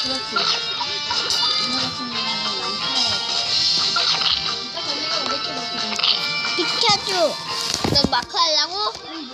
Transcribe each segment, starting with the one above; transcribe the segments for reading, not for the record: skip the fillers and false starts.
그렇지. 오늘 같은 경우는 비켜줘. 너 마크 하려고?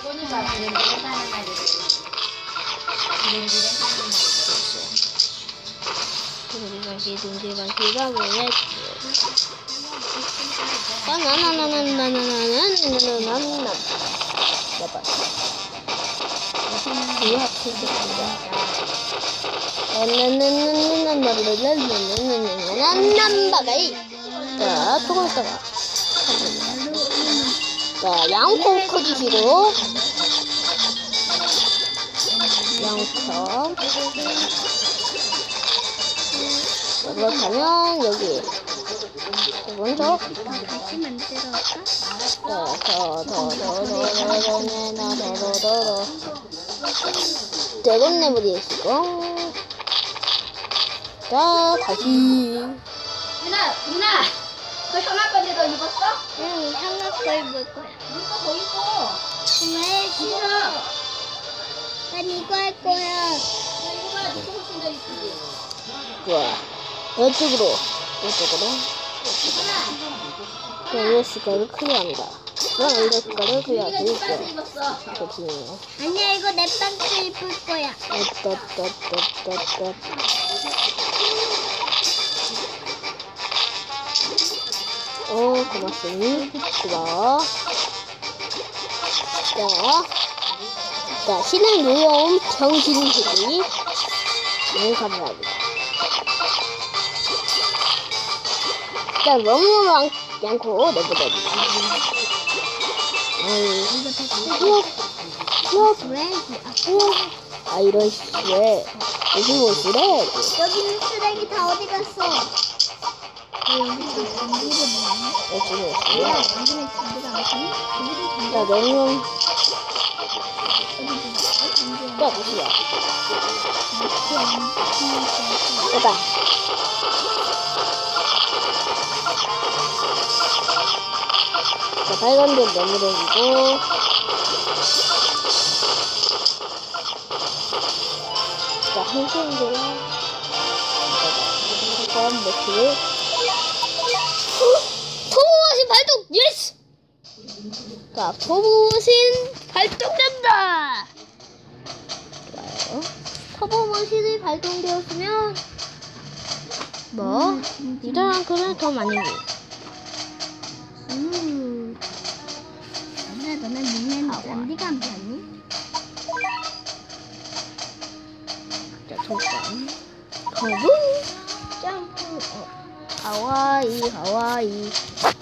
자, 조금 있다가 자, 양코 커주시고 양코. 자, 그렇다면 여기 먼저 대건 내버리시고 자, 다시 유나, 그 형아 건데 너 입었어? 응, 형아 거 입을 거야. 이거 더 입어. 왜 싫어? 난 이거 할 거야. 이거 봐, 네 속옷 진짜 이쁘지? 좋아. 이쪽으로. 이 색깔을 클리어합니다. 그럼 이 색깔을 클리어할 수 있죠. 입었어. 그렇군요. 아니야, 이거 내 빵도 입을 거야. 고맙습니다. 고마워. 자, 신의 요염 병신들이 감사합니다. 자, 너무 많고 내보내주세요. 이런 식의 무슨 옷이래? 여기는 쓰레기 다 어디 갔어? 자, 너무 자, 보시죠. 됐다. 자, 빨간 데 내무려주고 자, 한손으로 한번 매트를 터보머신 발동! 예스! 자, 터보머신 발동된다! 좋아요. 터보머신이 발동되었으면 이전만큼은 더 많이 보여. 너는 눈에는 잔디가 안 보니? 자, 잠깐. 거북! 점프! 하와이. 하와이.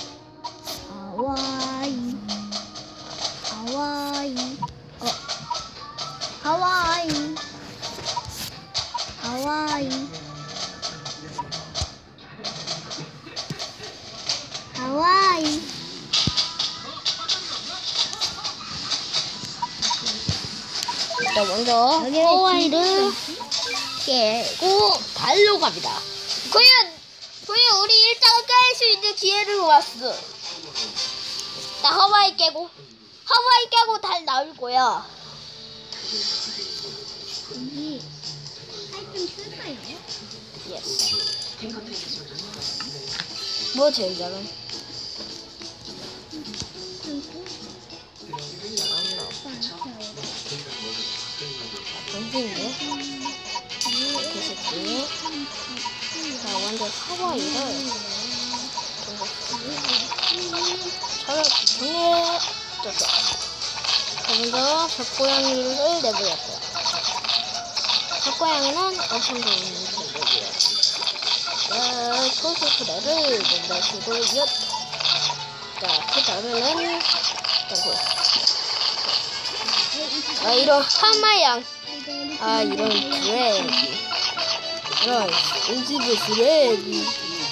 자, 먼저 하와이를 깨고 달려갑니다. 과연 우리 일장을 깰 수 있는 기회를 왔어. 나 하와이 깨고 달 나올 거야. 여기 살좀 쓸까요? 예스. 뭐 제일 잘해? 정신인데? 개새끼. 자, 먼저 하와이를 저를 정리해줬어. 먼저 젖고양이를 내보냈어요. 젖고양이는 엄청 좋은 친구고요. 코스프레를 내보시고요. 자, 그 다음에는 이런 하마양. 이런 쓰레기. 이런 인지부 쓰레기.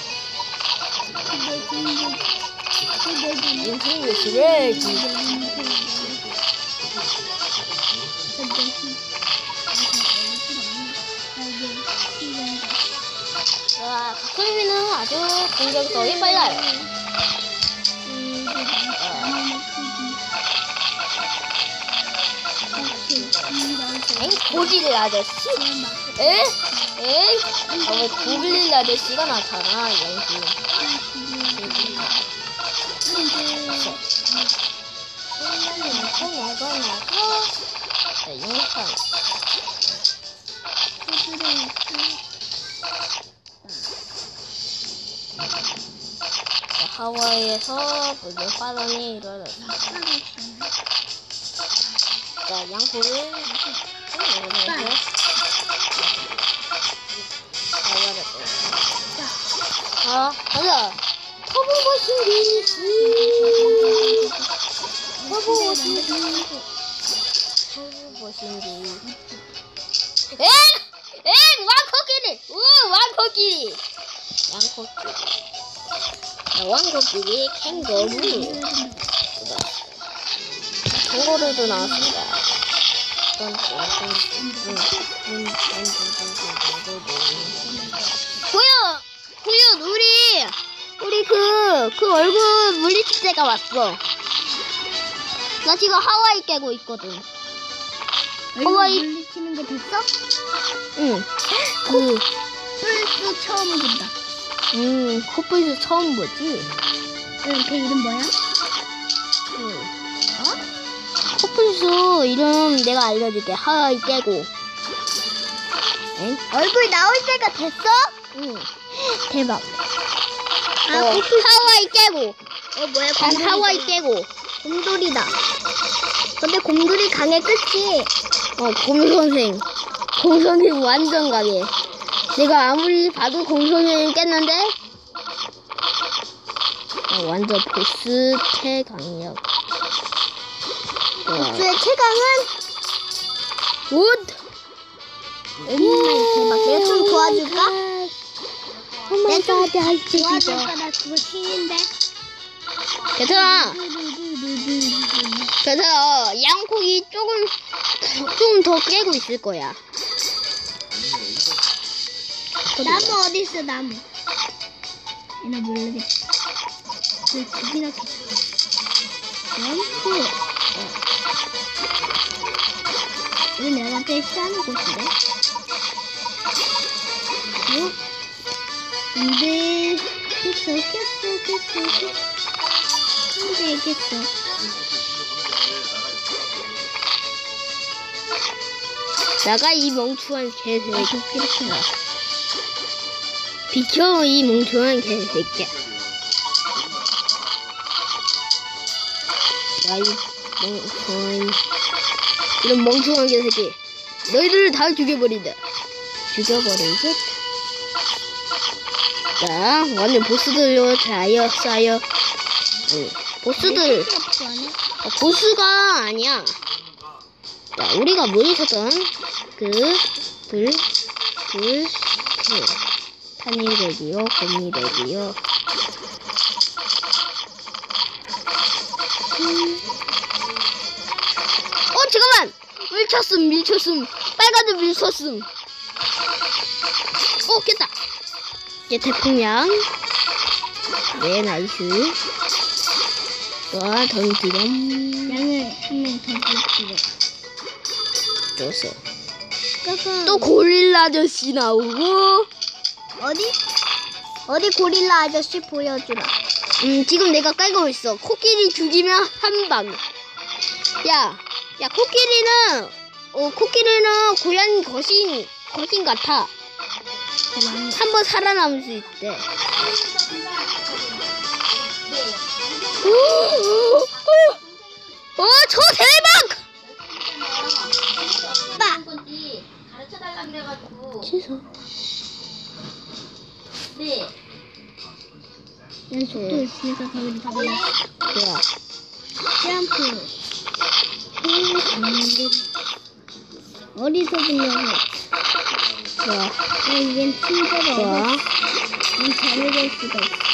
인지부 쓰레기. 가크루미는 아주 공격성이 빨라요. 고질 아저씨? 에? 에이, 왜 고블린 아저씨가 나타나, 영신. 자, 영상. 자, 하와이에서 무슨 파동이 일어났다. 자, 양포를 가자. 터보 머신기. 터보 머신기. 왕코끼리. 왕코끼리. 왕코끼리 캥거루. 캥거루도 나왔습니다. 고윤, 우리 그 얼굴 물리치제가 왔어. 나 지금 하와이 깨고 있거든. 하와이 물리치는 게 됐어? 응. 플스 처음 본다. 코뿔소 처음 보지? 응, 걔 이름 뭐야? 코뿔소 이름 내가 알려줄게. 하와이 깨고. 얼굴 나올 때가 됐어? 응. 대박. 하와이 깨고. 뭐야? 단 하와이 깨고. 곰돌이다. 근데 곰돌이 강해, 그치? 곰선생 완전 강해. 내가 아무리 봐도 곰선생 깼는데 완전 보스 최강력. 보스의 최강은? 굿! 대박. 내가 좀 도와줄까? 내가 좀 도와줄까? 나 그거 신인데. 괜찮아. 그래서 양고기 조금 더 깨고 있을 거야. 나무 어디 있어, 나무? 나 모르겠다. 저기나 램프. 이거 내가 제일 싸는 곳이래. 근데 깼어. 근데 깼어. 나가 이 멍청한 개새끼야. 비켜 이 멍청한 개새끼야. 야, 이런 멍청한 개새끼. 너희들을 다 죽여버린다. 죽여버리겠다. 자, 완전 보스들로 쌓여. 보스들. 보스가 아니야. 자, 우리가 뭐 있었던 탄일대기요, 곰리대기요. 잠깐만! 밀쳤음. 빨간색 밀쳤음. 깼다. 이제 태풍양. 네, 나이스. 와, 던지렴. 양을 한 명 더 줄게. 줬어. 또 고릴라 아저씨 나오고. 어디 고릴라 아저씨 보여주라. 지금 내가 깔고 있어. 코끼리 죽이면 한 방. 야, 코끼리는 고양이 거신 같아. 한 번 살아남을 수 있대. 저 대박! 가르쳐 달라 그래가지고. 취소. 네. 속도 있으니까 거기를 다 올려. 좋아. 점프. 어리석은 녀석. 좋아. 이젠 친절해. 좋아. 잘해볼 수가 있어.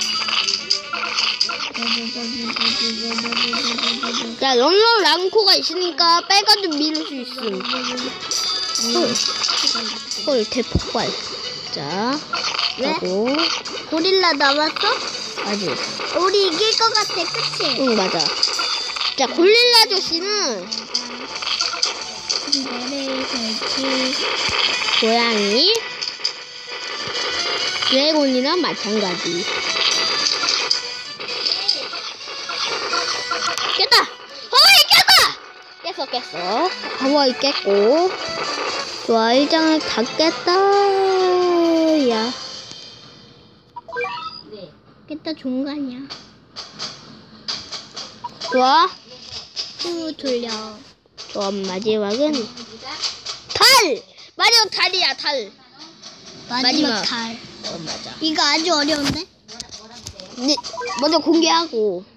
자, 런런랑코가 있으니까 빨간색 밀을 수 있음. 헐, 대폭발. 자, 왜? 하고. 고릴라 남았어? 아직. 우리 이길 것 같아, 그치? 응, 맞아. 자, 고릴라 아저씨는 내레 설치. 고양이. 드래곤이나 마찬가지. 깼다! 어이, 깼어! 하와이 깼고. 좋아, 1장을 다 깼다. 야. 네. 깼다 좋은 거 아니야. 좋아. 후 돌려. 좋아, 마지막은 여기가 달! 마지막 달이야, 달. 마지막 마지막. 달. 맞아. 이거 아주 어려운데? 네, 먼저 공개하고.